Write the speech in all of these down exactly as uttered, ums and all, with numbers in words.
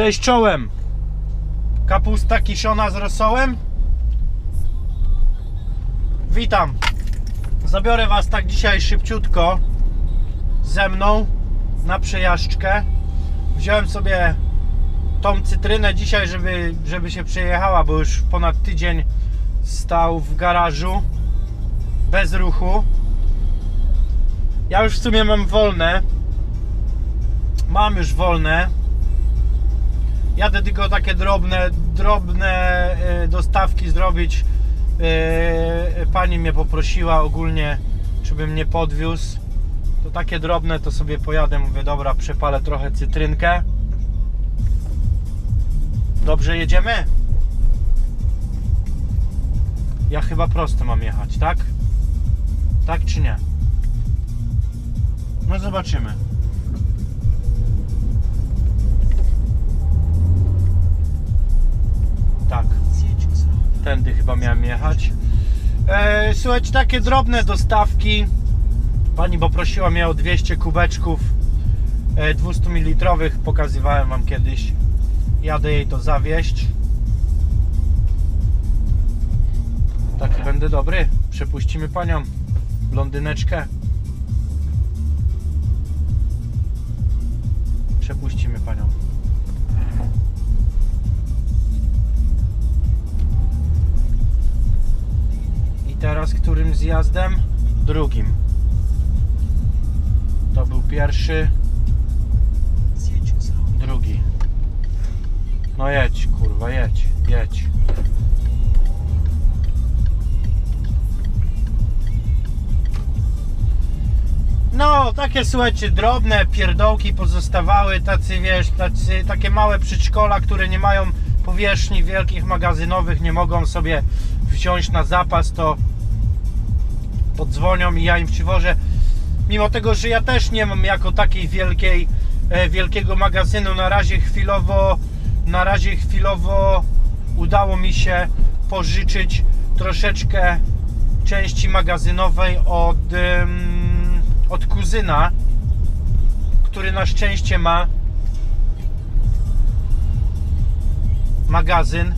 Cześć czołem. Kapusta kiszona z rosołem. Witam. Zabiorę was tak dzisiaj szybciutko ze mną na przejażdżkę. Wziąłem sobie tą cytrynę dzisiaj, żeby, żeby się przejechała, bo już ponad tydzień stał w garażu bez ruchu. Ja już w sumie mam wolne. Mam już wolne. Jadę tylko takie drobne, drobne dostawki zrobić. Pani mnie poprosiła ogólnie, żeby mnie podwiózł. To takie drobne to sobie pojadę. Mówię, dobra, przepalę trochę cytrynkę. Dobrze jedziemy? Ja chyba prosto mam jechać, tak? Tak czy nie? No zobaczymy. Tak. Tędy chyba miałem jechać. e, Słuchajcie, takie drobne dostawki. Pani poprosiła mnie o dwieście kubeczków e, dwieście mililitrowych. Pokazywałem wam kiedyś. Jadę jej to zawieźć. Taki będę dobry. Przepuścimy panią blondyneczkę. Przepuścimy panią. I teraz którym zjazdem? Drugim. To był pierwszy. Drugi. No jedź, kurwa, jedź, jedź. No, takie, słuchajcie, drobne pierdołki pozostawały, tacy, wiesz, tacy, takie małe przedszkola, które nie mają powierzchni wielkich magazynowych, nie mogą sobie wziąć na zapas, to podzwonią i ja im przywożę. Mimo tego, że ja też nie mam jako takiej wielkiej, e, wielkiego magazynu, na razie chwilowo, na razie chwilowo udało mi się pożyczyć troszeczkę części magazynowej od... Ym, od kuzyna, który na szczęście ma magazyn.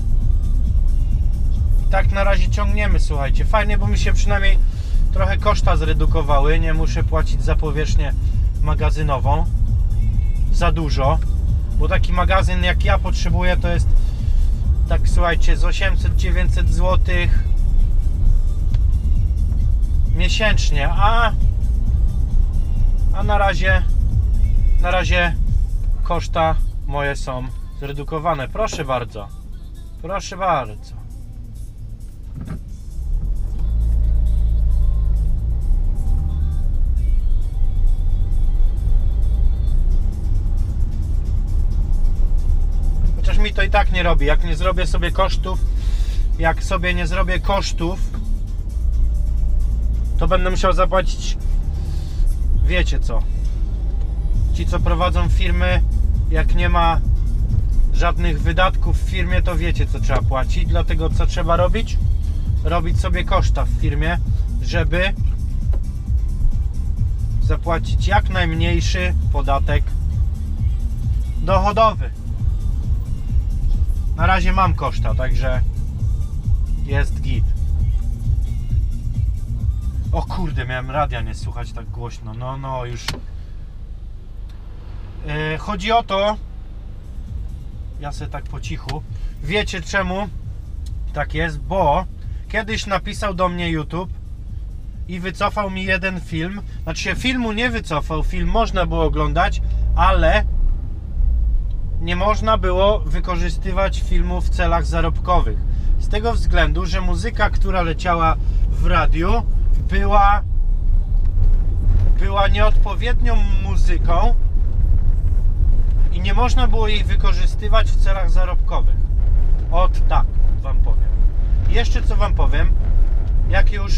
I tak na razie ciągniemy, słuchajcie. Fajnie, bo mi się przynajmniej trochę koszta zredukowały. Nie muszę płacić za powierzchnię magazynową za dużo, bo taki magazyn jak ja potrzebuję to jest tak, słuchajcie, z osiemset dziewięćset złotych miesięcznie, a A na razie, na razie koszta moje są zredukowane. Proszę bardzo. Proszę bardzo. Chociaż mi to i tak nie robi. Jak nie zrobię sobie kosztów, jak sobie nie zrobię kosztów, to będę musiał zapłacić. Wiecie co? Ci, co prowadzą firmy, jak nie ma żadnych wydatków w firmie, to wiecie, co trzeba płacić. Dlatego co trzeba robić? Robić sobie koszta w firmie, żeby zapłacić jak najmniejszy podatek dochodowy. Na razie mam koszta, także jest git. O kurde, miałem radia nie słuchać tak głośno. No, no, już. Yy, chodzi o to, ja sobie tak po cichu. Wiecie czemu tak jest? Bo kiedyś napisał do mnie YouTube i wycofał mi jeden film. Znaczy się filmu nie wycofał, film można było oglądać, ale nie można było wykorzystywać filmu w celach zarobkowych. Z tego względu, że muzyka, która leciała w radiu, była była nieodpowiednią muzyką i nie można było jej wykorzystywać w celach zarobkowych. Ot tak wam powiem. I jeszcze co wam powiem, jak już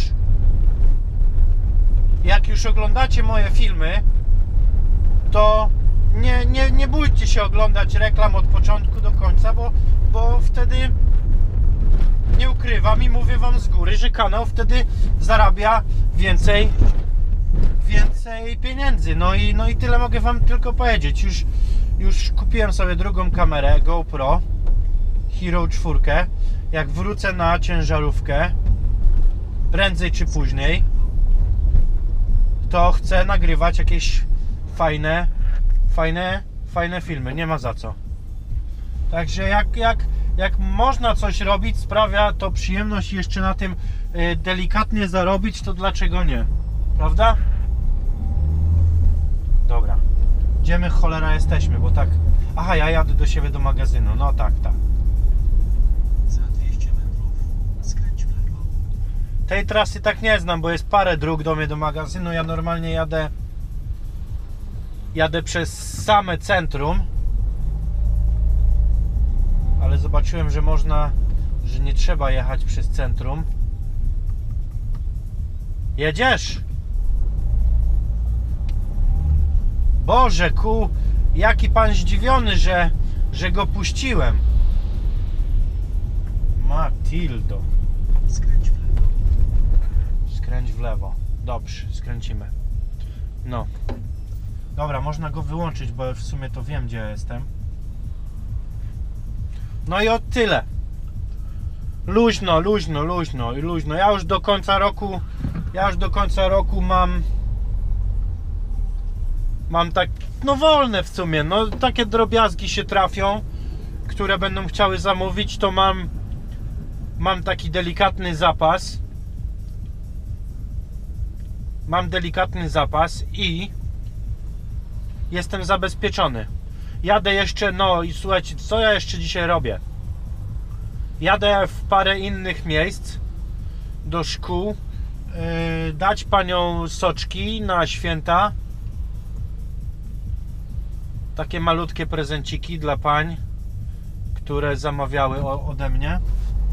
jak już oglądacie moje filmy, to nie, nie, nie bójcie się oglądać reklam od początku do końca, bo, bo wtedy nie ukrywam i mówię wam z góry, że kanał wtedy zarabia więcej więcej pieniędzy. No i, no i tyle mogę wam tylko powiedzieć. Już, już kupiłem sobie drugą kamerę GoPro Hero cztery. Jak wrócę na ciężarówkę, prędzej czy później, to chcę nagrywać jakieś fajne, fajne, fajne filmy. Nie ma za co. Także jak, jak, jak można coś robić, sprawia to przyjemność i jeszcze na tym y, delikatnie zarobić, to dlaczego nie? Prawda? Dobra. Gdzie my cholera jesteśmy, bo tak... Aha, ja jadę do siebie do magazynu. No tak, tak. Za dwieście metrów skręć w lewo. Tej trasy tak nie znam, bo jest parę dróg do mnie do magazynu. Ja normalnie jadę jadę przez same centrum, ale zobaczyłem, że można, że nie trzeba jechać przez centrum. Jedziesz? Boże, ku, jaki pan zdziwiony, że, że go puściłem. Matildo. Skręć w lewo. Skręć w lewo. Dobrze, skręcimy. No. Dobra, można go wyłączyć, bo w sumie to wiem, gdzie ja jestem. No i o tyle. Luźno, luźno, luźno i luźno. Ja już do końca roku, ja już do końca roku mam mam tak, no wolne w sumie, no takie drobiazgi się trafią, które będą chciały zamówić, to mam mam taki delikatny zapas. Mam delikatny zapas i jestem zabezpieczony. Jadę jeszcze, no i słuchajcie, co ja jeszcze dzisiaj robię? Jadę w parę innych miejsc do szkół, yy, dać paniom soczki na święta. Takie malutkie prezenciki dla pań, które zamawiały o, ode mnie.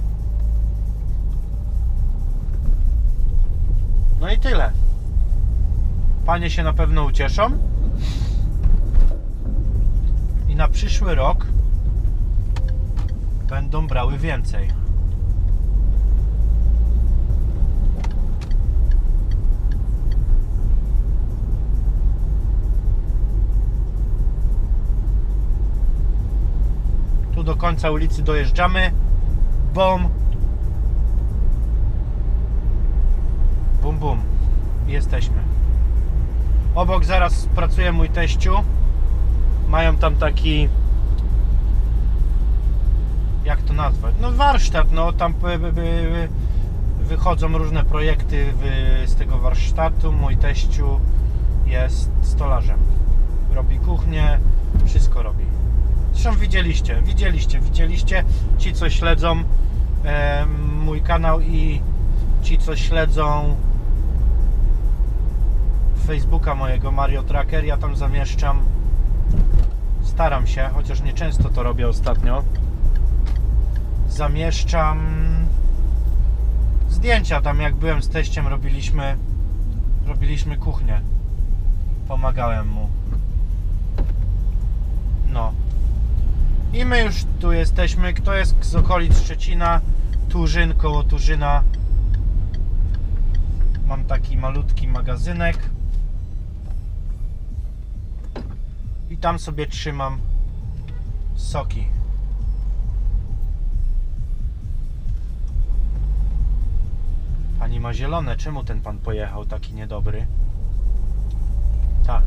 No i tyle. Panie się na pewno ucieszą. I na przyszły rok będą brały więcej. Tu do końca ulicy dojeżdżamy. Bum. Bum, bum. Jesteśmy. Obok zaraz pracuje mój teściu. Mają tam taki, jak to nazwać, no warsztat, no tam wychodzą różne projekty z tego warsztatu. Mój teściu jest stolarzem, robi kuchnię, wszystko robi. Zresztą widzieliście, widzieliście, widzieliście ci, co śledzą e, mój kanał i ci, co śledzą Facebooka mojego, Mario Tracker. Ja tam zamieszczam, staram się, chociaż nie często to robię ostatnio, zamieszczam zdjęcia. Tam jak byłem z teściem, robiliśmy robiliśmy kuchnię, pomagałem mu. No i my już tu jesteśmy. Kto jest z okolic Szczecina, Turzyn, koło Turzyna, mam taki malutki magazynek i tam sobie trzymam soki. Pani ma zielone. Czemu ten pan pojechał taki niedobry? Tak.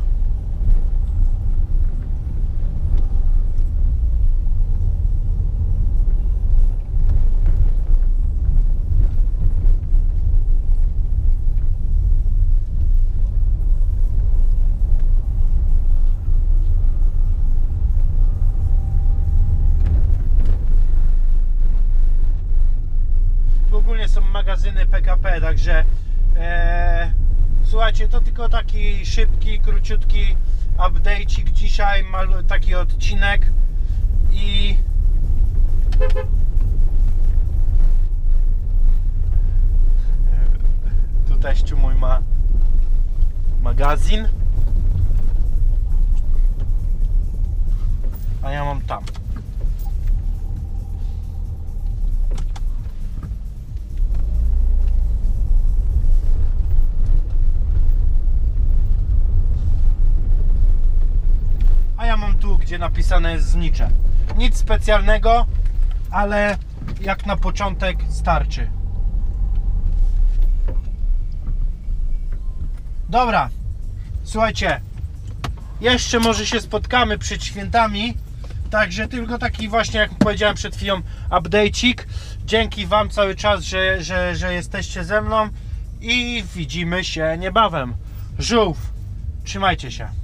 Ogólnie są magazyny P K P, także e, słuchajcie, to tylko taki szybki, króciutki update'ik dzisiaj, mal, taki odcinek i tu teściu mój ma magazyn, a ja mam tam. tu, gdzie napisane jest znicze. Nic specjalnego, ale jak na początek starczy. Dobra, słuchajcie, jeszcze może się spotkamy przed świętami, także tylko taki właśnie, jak powiedziałem przed chwilą, update'ik. Dzięki Wam cały czas, że, że, że jesteście ze mną i widzimy się niebawem. Żółw, trzymajcie się.